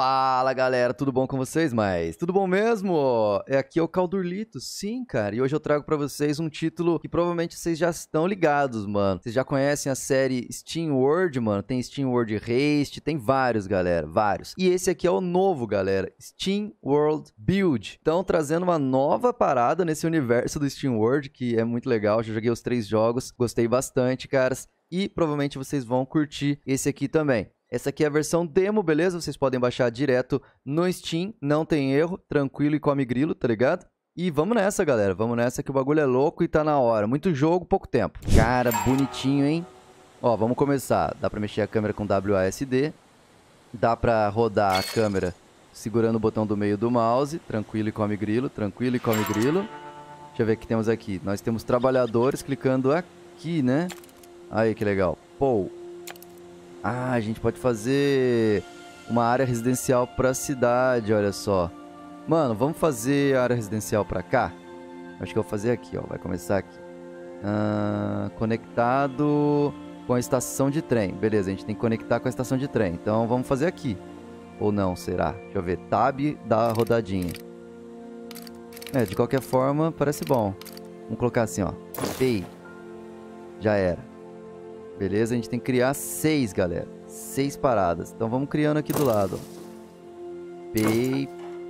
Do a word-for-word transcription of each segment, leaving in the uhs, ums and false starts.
Fala galera, tudo bom com vocês? Mas tudo bom mesmo? É aqui é o Caldurlito, sim cara, e hoje eu trago pra vocês um título que provavelmente vocês já estão ligados, mano. Vocês já conhecem a série SteamWorld, mano, tem SteamWorld Heist, tem vários galera, vários. E esse aqui é o novo galera, SteamWorld Build. Então trazendo uma nova parada nesse universo do SteamWorld, que é muito legal, já joguei os três jogos, gostei bastante, caras. E provavelmente vocês vão curtir esse aqui também. Essa aqui é a versão demo, beleza? Vocês podem baixar direto no Steam, não tem erro, tranquilo e come grilo, tá ligado? E vamos nessa, galera, vamos nessa que o bagulho é louco e tá na hora. Muito jogo, pouco tempo. Cara, bonitinho, hein? Ó, vamos começar. Dá pra mexer a câmera com W A S D. Dá pra rodar a câmera segurando o botão do meio do mouse. Tranquilo e come grilo, tranquilo e come grilo. Deixa eu ver o que temos aqui. Nós temos trabalhadores clicando aqui, né? Aí, que legal. Pô. Ah, a gente pode fazer uma área residencial pra cidade, olha só. Mano, vamos fazer a área residencial pra cá? Acho que eu vou fazer aqui, ó. Vai começar aqui. Ah, conectado com a estação de trem. Beleza, a gente tem que conectar com a estação de trem. Então vamos fazer aqui. Ou não, será? Deixa eu ver. Tab da rodadinha. É, de qualquer forma, parece bom. Vamos colocar assim, ó. Pay. Já era. Beleza, a gente tem que criar seis, galera. Seis paradas. Então vamos criando aqui do lado. Pay.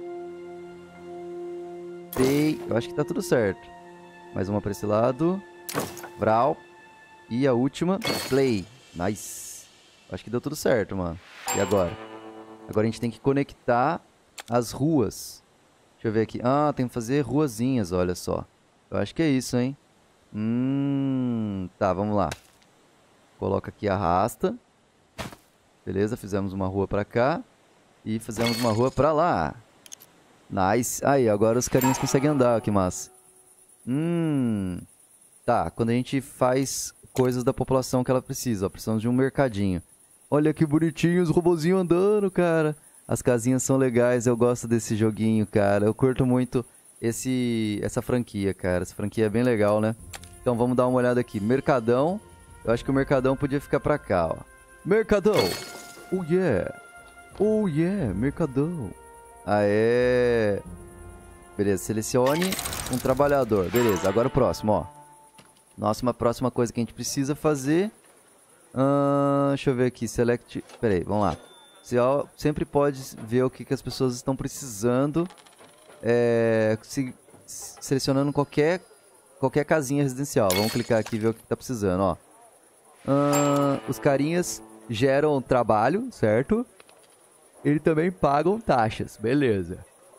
Pay. Eu acho que tá tudo certo. Mais uma pra esse lado. Vral. E a última. Play. Nice. Acho que deu tudo certo, mano. E agora? Agora a gente tem que conectar as ruas. Deixa eu ver aqui. Ah, tem que fazer ruazinhas, olha só. Eu acho que é isso, hein? Hum... Tá, vamos lá. Coloca aqui, arrasta. Beleza, fizemos uma rua pra cá. E fizemos uma rua pra lá. Nice. Aí, agora os carinhas conseguem andar, que massa. Hum. Tá, quando a gente faz coisas da população que ela precisa, ó. Precisamos de um mercadinho. Olha que bonitinho os robozinhos andando, cara. As casinhas são legais, eu gosto desse joguinho, cara. Eu curto muito esse, essa franquia, cara. Essa franquia é bem legal, né? Então vamos dar uma olhada aqui. Mercadão. Eu acho que o Mercadão podia ficar pra cá, ó. Mercadão! Oh, yeah! Oh, yeah! Mercadão! Aê! Beleza, selecione um trabalhador. Beleza, agora o próximo, ó. Nossa, uma próxima coisa que a gente precisa fazer... Uh, deixa eu ver aqui, select... Pera aí, vamos lá. Você ó, sempre pode ver o que, que as pessoas estão precisando. É, se, selecionando qualquer, qualquer casinha residencial. Vamos clicar aqui e ver o que tá precisando, ó. Uh, os carinhas geram trabalho, certo? Eles também pagam taxas, beleza.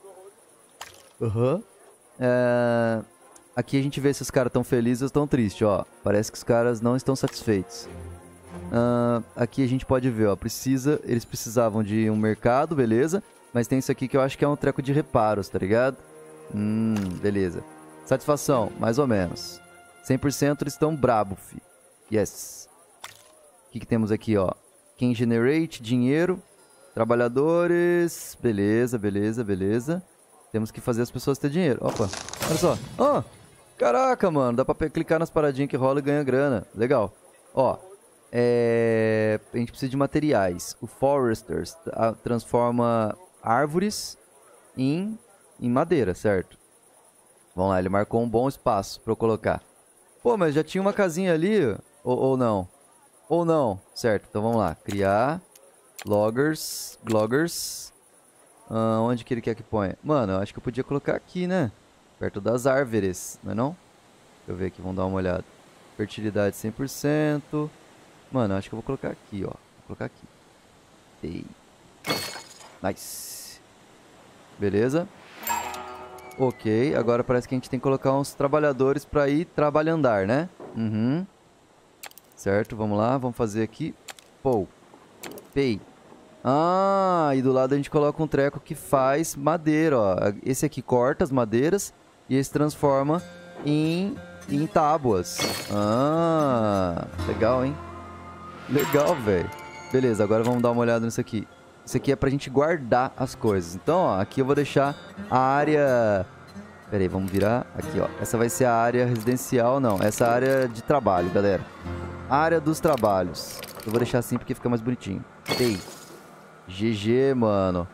Uhum. Uh, aqui a gente vê se os caras estão felizes ou estão tristes, ó. Parece que os caras não estão satisfeitos. Uh, aqui a gente pode ver, ó. Precisa, eles precisavam de um mercado, beleza. Mas tem isso aqui que eu acho que é um treco de reparos, tá ligado? Hum, beleza. Satisfação, mais ou menos. cem por cento eles estão brabo, fi. Yes. O que, que temos aqui, ó? Quem generate dinheiro. Trabalhadores. Beleza, beleza, beleza. Temos que fazer as pessoas ter dinheiro. Opa, olha só. Ah, caraca, mano. Dá pra clicar nas paradinhas que rola e ganha grana. Legal. Ó, é... a gente precisa de materiais. O Foresters transforma árvores em, em madeira, certo? Vamos lá, ele marcou um bom espaço pra eu colocar. Pô, mas já tinha uma casinha ali, ou, ou não? Ou não, certo, então vamos lá, criar loggers, loggers, ah, onde que ele quer que ponha? Mano, eu acho que eu podia colocar aqui, né? Perto das árvores, não é não? Deixa eu ver aqui, vamos dar uma olhada. Fertilidade cem por cento. Mano, eu acho que eu vou colocar aqui, ó. Vou colocar aqui. Ei. Nice. Beleza? Ok, agora parece que a gente tem que colocar uns trabalhadores pra ir trabalhandar, né? Uhum. Certo, vamos lá, vamos fazer aqui. Pô. Pay. Ah, e do lado a gente coloca um treco que faz madeira, ó. Esse aqui corta as madeiras e esse transforma em, em tábuas. Ah, legal, hein? Legal, velho. Beleza, agora vamos dar uma olhada nisso aqui. Isso aqui é pra gente guardar as coisas. Então, ó, aqui eu vou deixar a área... Pera aí, vamos virar aqui, ó. Essa vai ser a área residencial, não. Essa é a área de trabalho, galera. Área dos trabalhos. Eu vou deixar assim porque fica mais bonitinho. Ei. G G, mano.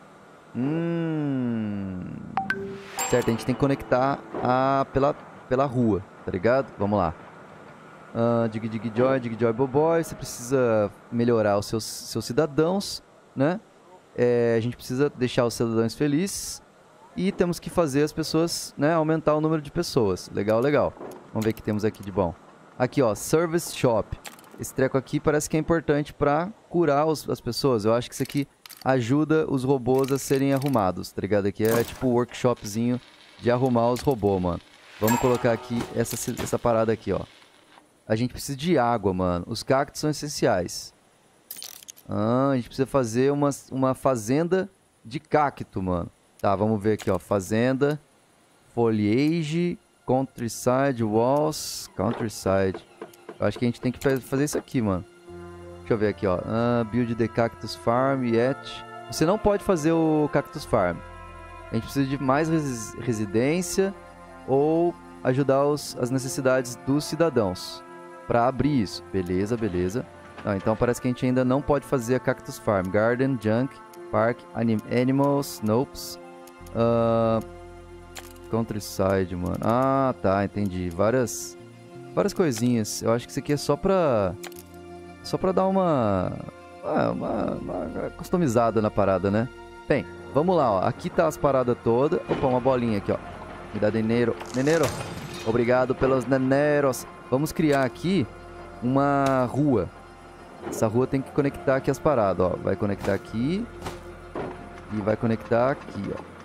Hum... Certo, a gente tem que conectar a, pela, pela rua, tá ligado? Vamos lá. Uh, dig, dig, joy, dig, joy, boboy. Você precisa melhorar os seus, seus cidadãos, né? É, a gente precisa deixar os cidadãos felizes. E temos que fazer as pessoas, né? Aumentar o número de pessoas. Legal, legal. Vamos ver o que temos aqui de bom. Aqui, ó, Service Shop. Esse treco aqui parece que é importante pra curar os, as pessoas. Eu acho que isso aqui ajuda os robôs a serem arrumados, tá ligado? Aqui é tipo um workshopzinho de arrumar os robôs, mano. Vamos colocar aqui essa, essa parada aqui, ó. A gente precisa de água, mano. Os cactos são essenciais. Ah, a gente precisa fazer uma, uma fazenda de cacto, mano. Tá, vamos ver aqui, ó. Fazenda, foliage, countryside, walls, countryside. Eu acho que a gente tem que fazer isso aqui, mano. Deixa eu ver aqui, ó. Uh, build the cactus farm yet. Você não pode fazer o cactus farm. A gente precisa de mais res residência ou ajudar os, as necessidades dos cidadãos para abrir isso. Beleza, beleza. Ah, então parece que a gente ainda não pode fazer a cactus farm. Garden, junk, park, anim animals, nopes. Uh, countryside, mano. Ah, tá, entendi. Várias... Várias coisinhas. Eu acho que isso aqui é só pra... Só pra dar uma... Uma, uma customizada na parada, né? Bem, vamos lá, ó. Aqui tá as paradas todas. Opa, uma bolinha aqui, ó. Me dá dinheiro. Dinheiro. Obrigado pelos dineros. Vamos criar aqui uma rua. Essa rua tem que conectar aqui as paradas, ó. Vai conectar aqui. E vai conectar aqui,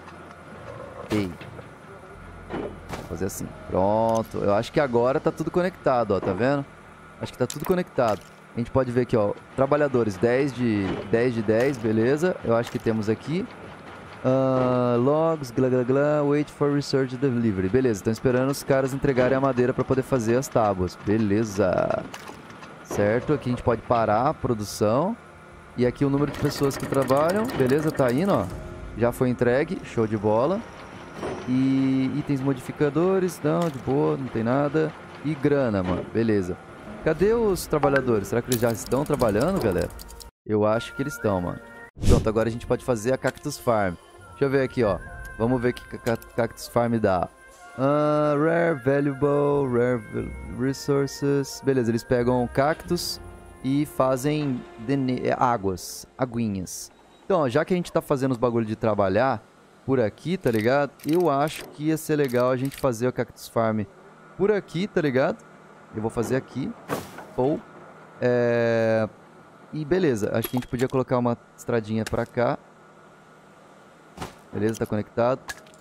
ó. Ei. Vou fazer assim. Pronto. Eu acho que agora tá tudo conectado, ó. Tá vendo? Acho que tá tudo conectado. A gente pode ver aqui, ó. Trabalhadores dez de dez, beleza. Eu acho que temos aqui. Uh, logs, glá, glá, glá. Wait for research delivery. Beleza, estão esperando os caras entregarem a madeira pra poder fazer as tábuas. Beleza. Certo, aqui a gente pode parar a produção. E aqui o número de pessoas que trabalham. Beleza, tá indo, ó. Já foi entregue. Show de bola. E itens modificadores, não, de boa, não tem nada. E grana, mano, beleza. Cadê os trabalhadores? Será que eles já estão trabalhando, galera? Eu acho que eles estão, mano. Pronto, agora a gente pode fazer a Cactus Farm. Deixa eu ver aqui, ó. Vamos ver o que a Cactus Farm dá. Uh, rare, valuable, rare resources. Beleza, eles pegam cactos e fazem águas, aguinhas. Então, ó, já que a gente tá fazendo os bagulho de trabalhar por aqui, tá ligado? Eu acho que ia ser legal a gente fazer o Cactus Farm por aqui, tá ligado? Eu vou fazer aqui. Ou... É... E beleza, acho que a gente podia colocar uma estradinha pra cá. Beleza, tá conectado.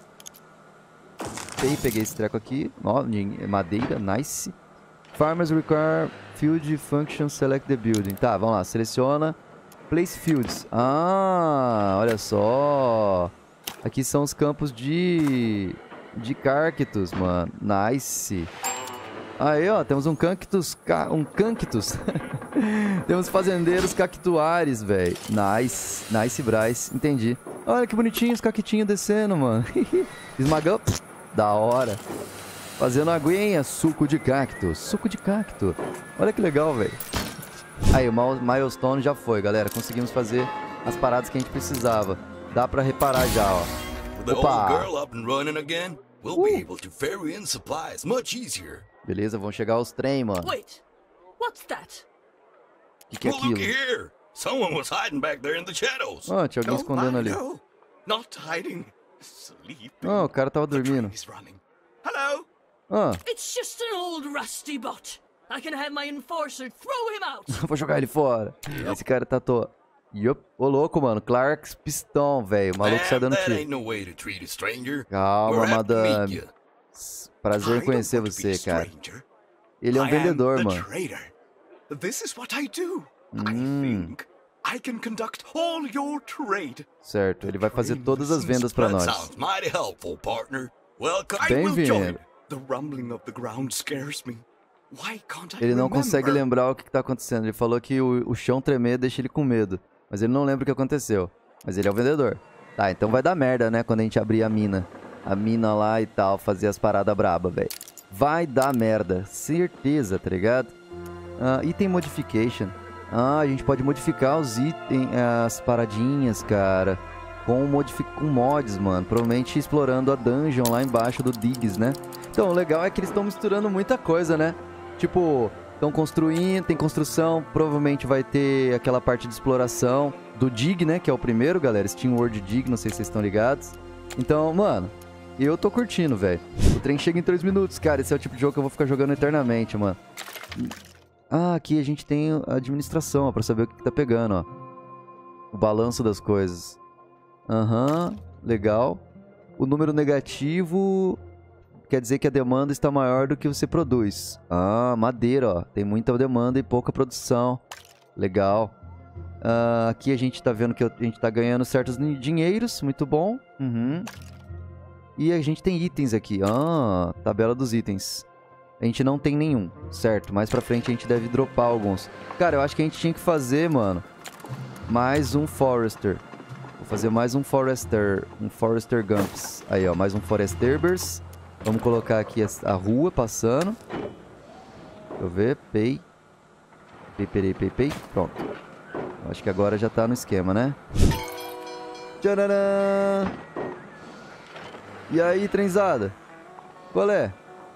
E peguei esse treco aqui. Ó, madeira, nice. Farmers require field function, select the building. Tá, vamos lá, seleciona. Place fields. Ah, olha só. Aqui são os campos de... De cactus, mano. Nice. Aí, ó, temos um cactus... Ca... Um cactus. Temos fazendeiros cactuares, velho. Nice. Nice, Bryce. Entendi. Olha que bonitinho os cactinhos descendo, mano. Esmagão. Da hora. Fazendo aguinha. Suco de cacto. Suco de cacto. Olha que legal, velho. Aí, o milestone já foi, galera. Conseguimos fazer as paradas que a gente precisava. Dá pra reparar já, ó. Opa! Uh. Beleza, vão chegar os trem, mano. Wait, what's that? Que que é aquilo? Someone was hiding back there in the shadows. Ah, tinha alguém escondendo ali. No, not hiding. Sleeping. Ah, o cara tava dormindo. Hello? Ah. It's just an old rusty bot. I can have my enforcer throw him out. Vou jogar ele fora. Yep. Esse cara tá to... Yup. Ô, louco, mano. Clark's Pistão, velho. O maluco sai dando tiro. Calma, madame. Prazer em conhecer você, cara. Ele é um vendedor, mano. Hum. Certo, ele vai fazer todas as vendas pra nós. Bem-vindo. Ele não consegue lembrar o que tá acontecendo. Ele falou que o, o chão tremer deixa ele com medo. Mas ele não lembra o que aconteceu. Mas ele é o vendedor. Tá, então vai dar merda, né? Quando a gente abrir a mina. A mina lá e tal, fazer as paradas braba, velho. Vai dar merda. Certeza, tá ligado? Uh, item modification. Ah, a gente pode modificar os itens, as paradinhas, cara. com, modific... com mods, mano. Provavelmente explorando a dungeon lá embaixo do Diggs, né? Então, o legal é que eles estão misturando muita coisa, né? Tipo, estão construindo, tem construção, provavelmente vai ter aquela parte de exploração do Dig, né? Que é o primeiro, galera. Steam World Dig, não sei se vocês estão ligados. Então, mano, eu tô curtindo, velho. O trem chega em três minutos, cara. Esse é o tipo de jogo que eu vou ficar jogando eternamente, mano. Ah, aqui a gente tem a administração, ó, pra saber o que, que tá pegando, ó. O balanço das coisas. Aham, uhum, legal. O número negativo quer dizer que a demanda está maior do que você produz. Ah, madeira, ó. Tem muita demanda e pouca produção. Legal. Uh, aqui a gente tá vendo que a gente tá ganhando certos dinheiros. Muito bom. Uhum. E a gente tem itens aqui. Ah, tabela dos itens. A gente não tem nenhum, certo? Mais pra frente a gente deve dropar alguns. Cara, eu acho que a gente tinha que fazer, mano, mais um Forester. Vou fazer mais um Forester. Um Forester Gumps. Aí, ó. Mais um Foresterbers. Vamos colocar aqui a, a rua passando. Deixa eu ver. Pay. Pay, pay, pay, pay. Pronto. Acho que agora já tá no esquema, né? Tcharam! E aí, trenzada? Qual é?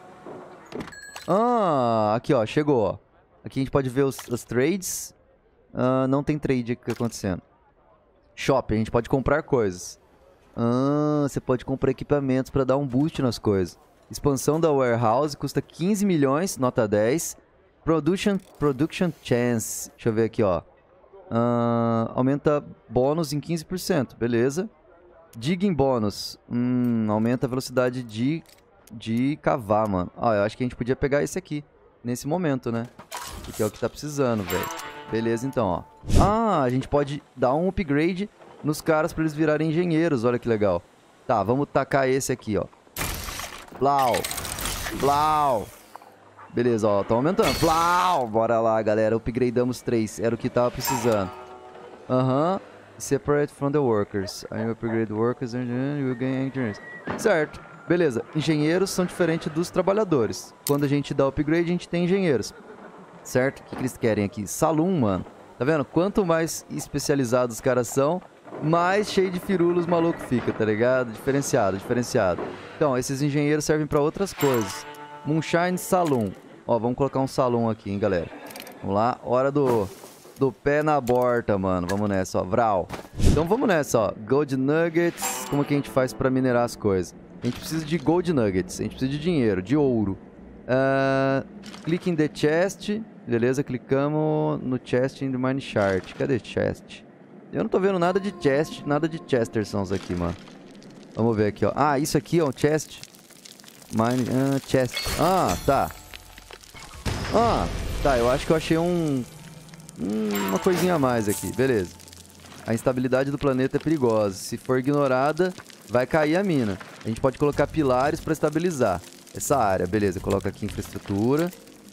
Ah, aqui, ó. Chegou, ó. Aqui a gente pode ver os, os trades. Ah, não tem trade aqui acontecendo. Shop, a gente pode comprar coisas. Ah, você pode comprar equipamentos para dar um boost nas coisas. Expansão da warehouse custa quinze milhões, nota dez. Production, production chance. Deixa eu ver aqui, ó. Uh, aumenta bônus em quinze por cento, beleza. Digging bônus. Hum, aumenta a velocidade de, de cavar, mano. Ah, eu acho que a gente podia pegar esse aqui, nesse momento, né? Porque é o que tá precisando, velho. Beleza, então, ó. Ah, a gente pode dar um upgrade nos caras pra eles virarem engenheiros, olha que legal. Tá, vamos tacar esse aqui, ó. Blau. Blau. Beleza, ó, tá aumentando. Blau. Bora lá, galera, upgradeamos três, era o que tava precisando. Aham. Uhum. Separate from the workers. I upgrade workers and you gain engineers. Certo, beleza. Engenheiros são diferentes dos trabalhadores. Quando a gente dá upgrade, a gente tem engenheiros. Certo? O que, que eles querem aqui? Saloon, mano. Tá vendo? Quanto mais especializados os caras são, mais cheio de firulos maluco fica, tá ligado? Diferenciado, diferenciado. Então, esses engenheiros servem pra outras coisas. Moonshine Saloon. Ó, vamos colocar um salão aqui, hein, galera. Vamos lá. Hora do, do pé na borta, mano. Vamos nessa, ó. Vral. Então vamos nessa, ó. Gold Nuggets. Como que a gente faz pra minerar as coisas? A gente precisa de Gold Nuggets. A gente precisa de dinheiro, de ouro. Uh, click in the chest. Beleza, clicamos no chest in the mine chart. Cadê chest? Eu não tô vendo nada de chest, nada de Chestersons aqui, mano. Vamos ver aqui, ó. Ah, isso aqui é um chest. Mine, uh, chest. Ah, tá. Ah, tá, eu acho que eu achei um... Uma coisinha a mais aqui, beleza. A instabilidade do planeta é perigosa. Se for ignorada, vai cair a mina. A gente pode colocar pilares pra estabilizar essa área. Beleza, coloca aqui infraestrutura.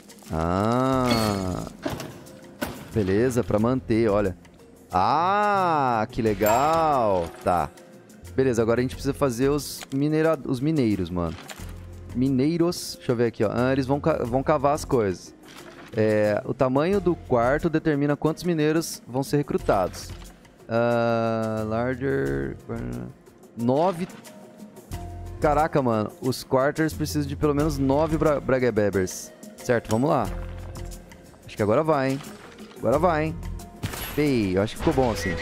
Ah, beleza, pra manter, olha. Ah, que legal. Tá. Beleza, agora a gente precisa fazer os, minera... os mineiros, mano. Mineiros, deixa eu ver aqui, ó. Ah, eles vão, ca... vão cavar as coisas. É, o tamanho do quarto determina quantos mineiros vão ser recrutados. Uh, larger... Nove... Caraca, mano. Os quarters precisam de pelo menos nove bra... Bragebebers. Certo, vamos lá. Acho que agora vai, hein. Agora vai, hein. Ei, eu acho que ficou bom assim.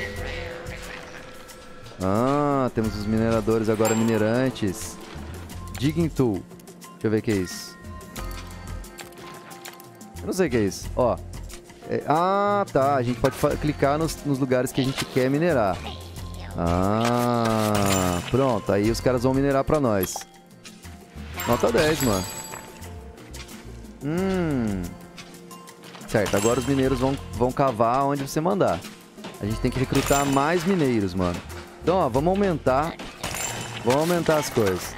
Ah, temos os mineradores agora minerantes. Digging Tool. Deixa eu ver o que é isso. Eu não sei o que é isso. Ó. É, ah, tá. A gente pode clicar nos, nos lugares que a gente quer minerar. Ah, pronto. Aí os caras vão minerar pra nós. Nota dez, mano. Hum. Certo, agora os mineiros vão, vão cavar onde você mandar. A gente tem que recrutar mais mineiros, mano. Então, ó, vamos aumentar. Vamos aumentar as coisas.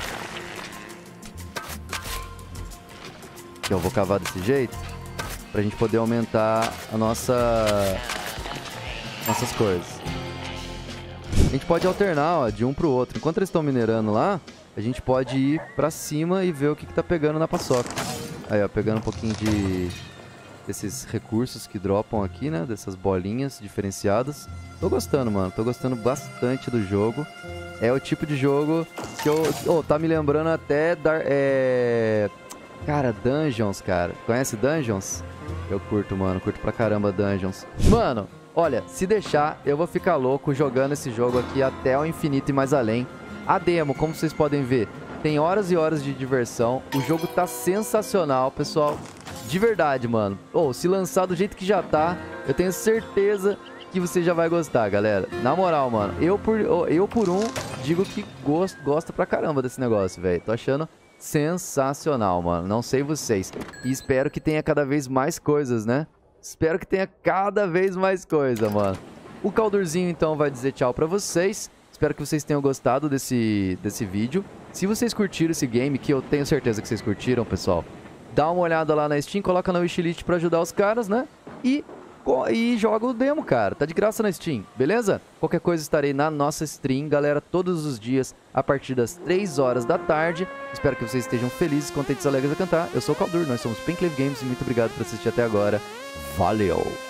Aqui, eu vou cavar desse jeito. Pra gente poder aumentar a nossa... Nossas coisas. A gente pode alternar, ó, de um pro outro. Enquanto eles estão minerando lá, a gente pode ir pra cima e ver o que, que tá pegando na paçoca. Aí, ó, pegando um pouquinho de... desses recursos que dropam aqui, né? Dessas bolinhas diferenciadas. Tô gostando, mano. Tô gostando bastante do jogo. É o tipo de jogo que eu... Oh, tá me lembrando até da... É... Cara, Dungeons, cara. Conhece Dungeons? Eu curto, mano. Curto pra caramba Dungeons. Mano, olha, se deixar, eu vou ficar louco jogando esse jogo aqui até o infinito e mais além. A demo, como vocês podem ver, tem horas e horas de diversão. O jogo tá sensacional, pessoal. De verdade, mano. Ou, oh, se lançar do jeito que já tá, eu tenho certeza que você já vai gostar, galera. Na moral, mano. Eu por, eu por um, digo que gosto, gosto pra caramba desse negócio, velho. Tô achando sensacional, mano. Não sei vocês. E espero que tenha cada vez mais coisas, né? Espero que tenha cada vez mais coisa, mano. O Caldurzinho, então, vai dizer tchau pra vocês. Espero que vocês tenham gostado desse, desse vídeo. Se vocês curtiram esse game, que eu tenho certeza que vocês curtiram, pessoal, dá uma olhada lá na Steam, coloca na wishlist pra ajudar os caras, né? E, e joga o demo, cara. Tá de graça na Steam, beleza? Qualquer coisa estarei na nossa stream, galera, todos os dias, a partir das três horas da tarde. Espero que vocês estejam felizes, contentes, alegres a cantar. Eu sou o Caldur, nós somos Penclave Games e muito obrigado por assistir até agora. Valeu!